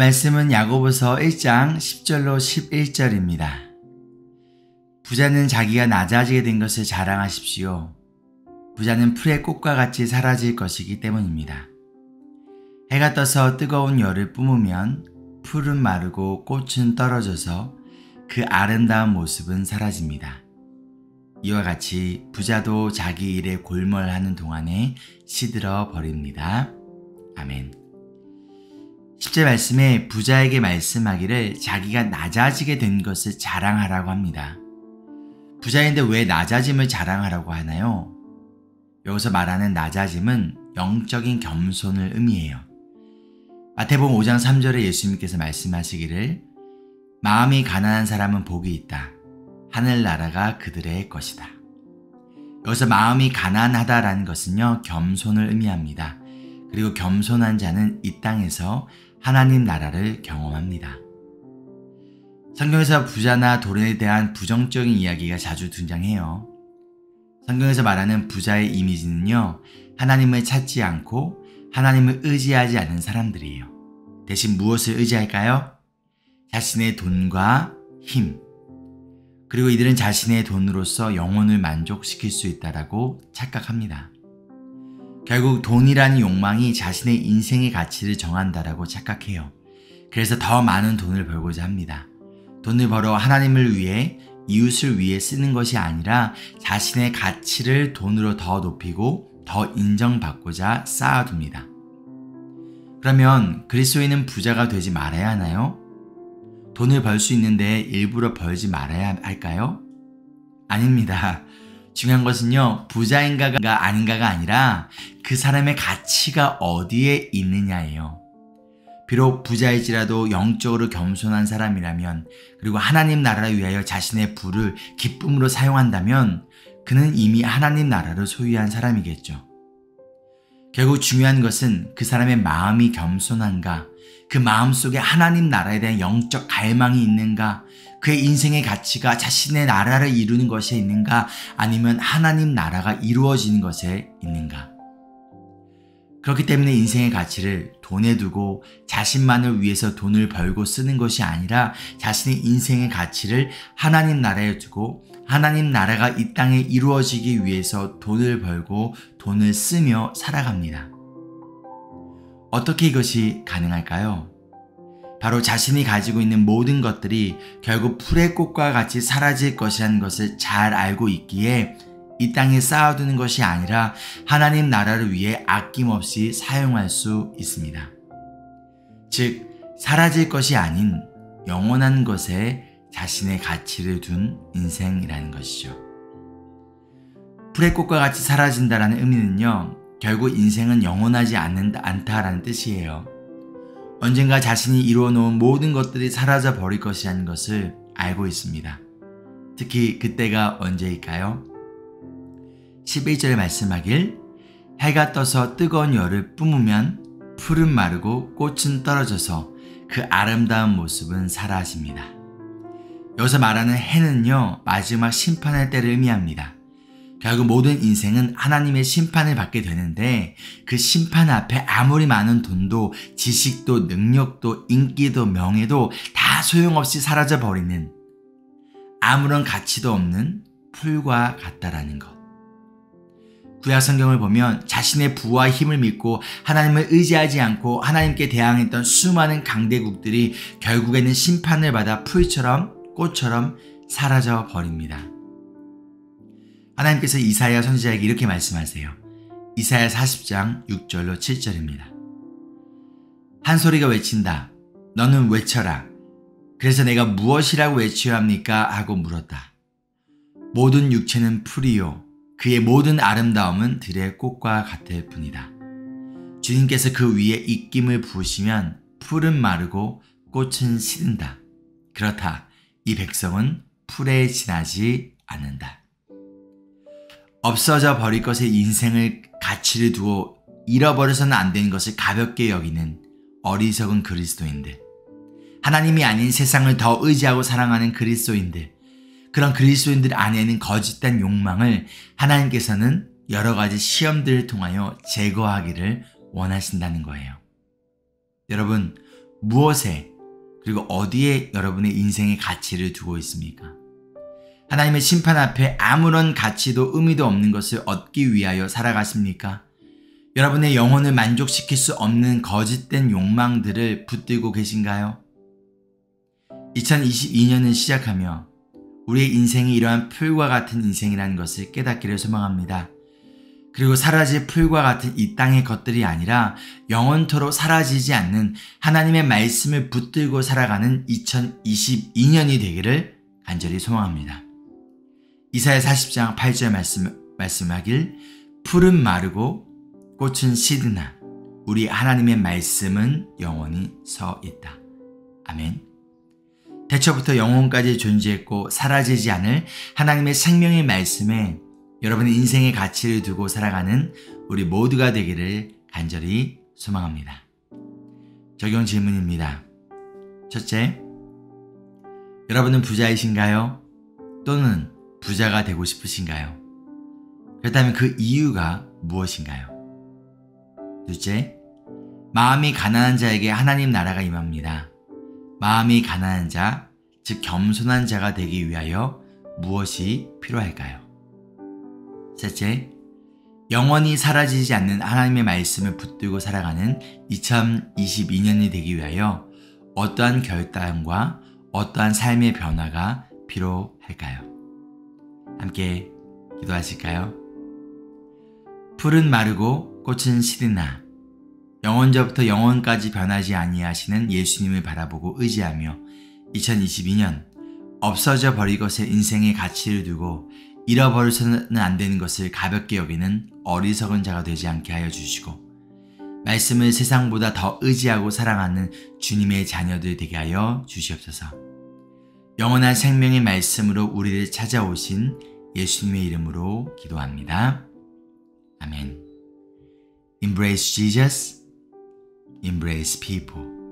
말씀은 야고보서 1장 10절로 11절입니다. 부자는 자기가 낮아지게 된 것을 자랑하십시오. 부자는 풀의 꽃과 같이 사라질 것이기 때문입니다. 해가 떠서 뜨거운 열을 뿜으면 풀은 마르고 꽃은 떨어져서 그 아름다운 모습은 사라집니다. 이와 같이 부자도 자기 일에 골몰하는 동안에 시들어 버립니다. 아멘. 10절 말씀에 부자에게 말씀하기를 자기가 낮아지게 된 것을 자랑하라고 합니다. 부자인데 왜 낮아짐을 자랑하라고 하나요? 여기서 말하는 낮아짐은 영적인 겸손을 의미해요. 마태복음 5장 3절에 예수님께서 말씀하시기를 마음이 가난한 사람은 복이 있다. 하늘나라가 그들의 것이다. 여기서 마음이 가난하다라는 것은요, 겸손을 의미합니다. 그리고 겸손한 자는 이 땅에서 하나님 나라를 경험합니다. 성경에서 부자나 돈에 대한 부정적인 이야기가 자주 등장해요. 성경에서 말하는 부자의 이미지는요, 하나님을 찾지 않고 하나님을 의지하지 않는 사람들이에요. 대신 무엇을 의지할까요? 자신의 돈과 힘. 그리고 이들은 자신의 돈으로서 영혼을 만족시킬 수 있다고 착각합니다. 결국 돈이라는 욕망이 자신의 인생의 가치를 정한다라고 착각해요. 그래서 더 많은 돈을 벌고자 합니다. 돈을 벌어 하나님을 위해, 이웃을 위해 쓰는 것이 아니라 자신의 가치를 돈으로 더 높이고 더 인정받고자 쌓아둡니다. 그러면 그리스도인은 부자가 되지 말아야 하나요? 돈을 벌 수 있는데 일부러 벌지 말아야 할까요? 아닙니다. 중요한 것은요, 부자인가가 아닌가가 아니라 그 사람의 가치가 어디에 있느냐예요. 비록 부자일지라도 영적으로 겸손한 사람이라면, 그리고 하나님 나라를 위하여 자신의 부를 기쁨으로 사용한다면 그는 이미 하나님 나라를 소유한 사람이겠죠. 결국 중요한 것은 그 사람의 마음이 겸손한가, 그 마음속에 하나님 나라에 대한 영적 갈망이 있는가, 그의 인생의 가치가 자신의 나라를 이루는 것에 있는가, 아니면 하나님 나라가 이루어지는 것에 있는가. 그렇기 때문에 인생의 가치를 돈에 두고 자신만을 위해서 돈을 벌고 쓰는 것이 아니라 자신의 인생의 가치를 하나님 나라에 두고 하나님 나라가 이 땅에 이루어지기 위해서 돈을 벌고 돈을 쓰며 살아갑니다. 어떻게 이것이 가능할까요? 바로 자신이 가지고 있는 모든 것들이 결국 풀의 꽃과 같이 사라질 것이라는 것을 잘 알고 있기에 이 땅에 쌓아두는 것이 아니라 하나님 나라를 위해 아낌없이 사용할 수 있습니다. 즉, 사라질 것이 아닌 영원한 것에 자신의 가치를 둔 인생이라는 것이죠. 풀의 꽃과 같이 사라진다라는 의미는요, 결국 인생은 영원하지 않다라는 뜻이에요. 언젠가 자신이 이루어놓은 모든 것들이 사라져 버릴 것이라는 것을 알고 있습니다. 특히 그때가 언제일까요? 11절에 말씀하길 해가 떠서 뜨거운 열을 뿜으면 풀은 마르고 꽃은 떨어져서 그 아름다운 모습은 사라집니다. 여기서 말하는 해는요, 마지막 심판의 때를 의미합니다. 결국 모든 인생은 하나님의 심판을 받게 되는데 그 심판 앞에 아무리 많은 돈도 지식도 능력도 인기도 명예도 다 소용없이 사라져버리는 아무런 가치도 없는 풀과 같다라는 것. 구약 성경을 보면 자신의 부와 힘을 믿고 하나님을 의지하지 않고 하나님께 대항했던 수많은 강대국들이 결국에는 심판을 받아 풀처럼 꽃처럼 사라져 버립니다. 하나님께서 이사야 선지자에게 이렇게 말씀하세요. 이사야 40장 6절로 7절입니다. 한 소리가 외친다. 너는 외쳐라. 그래서 내가 무엇이라고 외쳐야 합니까? 하고 물었다. 모든 육체는 풀이요. 그의 모든 아름다움은 들의 꽃과 같을 뿐이다. 주님께서 그 위에 입김을 부으시면 풀은 마르고 꽃은 시든다. 그렇다. 이 백성은 풀에 지나지 않는다. 없어져 버릴 것에 인생을 가치를 두어 잃어버려서는 안 되는 것을 가볍게 여기는 어리석은 그리스도인들. 하나님이 아닌 세상을 더 의지하고 사랑하는 그리스도인들. 그런 그리스도인들 안에는 거짓된 욕망을 하나님께서는 여러 가지 시험들을 통하여 제거하기를 원하신다는 거예요. 여러분, 무엇에 그리고 어디에 여러분의 인생의 가치를 두고 있습니까? 하나님의 심판 앞에 아무런 가치도 의미도 없는 것을 얻기 위하여 살아가십니까? 여러분의 영혼을 만족시킬 수 없는 거짓된 욕망들을 붙들고 계신가요? 2022년을 시작하며 우리의 인생이 이러한 풀과 같은 인생이라는 것을 깨닫기를 소망합니다. 그리고 사라질 풀과 같은 이 땅의 것들이 아니라 영원토록 사라지지 않는 하나님의 말씀을 붙들고 살아가는 2022년이 되기를 간절히 소망합니다. 이사야 40장 8절 말씀하길 풀은 마르고 꽃은 시드나 우리 하나님의 말씀은 영원히 서 있다. 아멘. 태초부터 영혼까지 존재했고 사라지지 않을 하나님의 생명의 말씀에 여러분의 인생의 가치를 두고 살아가는 우리 모두가 되기를 간절히 소망합니다. 적용 질문입니다. 첫째, 여러분은 부자이신가요? 또는 부자가 되고 싶으신가요? 그렇다면 그 이유가 무엇인가요? 둘째, 마음이 가난한 자에게 하나님 나라가 임합니다. 마음이 가난한 자, 즉 겸손한 자가 되기 위하여 무엇이 필요할까요? 셋째, 영원히 사라지지 않는 하나님의 말씀을 붙들고 살아가는 2022년이 되기 위하여 어떠한 결단과 어떠한 삶의 변화가 필요할까요? 함께 기도하실까요? 풀은 마르고 꽃은 시드나 영원저부터 영원까지 변하지 아니하시는 예수님을 바라보고 의지하며 2022년 없어져 버릴 것에 인생의 가치를 두고 잃어버려서는 안 되는 것을 가볍게 여기는 어리석은 자가 되지 않게 하여 주시고 말씀을 세상보다 더 의지하고 사랑하는 주님의 자녀들 되게 하여 주시옵소서. 영원한 생명의 말씀으로 우리를 찾아오신 예수님의 이름으로 기도합니다. 아멘. Embrace Jesus, embrace people.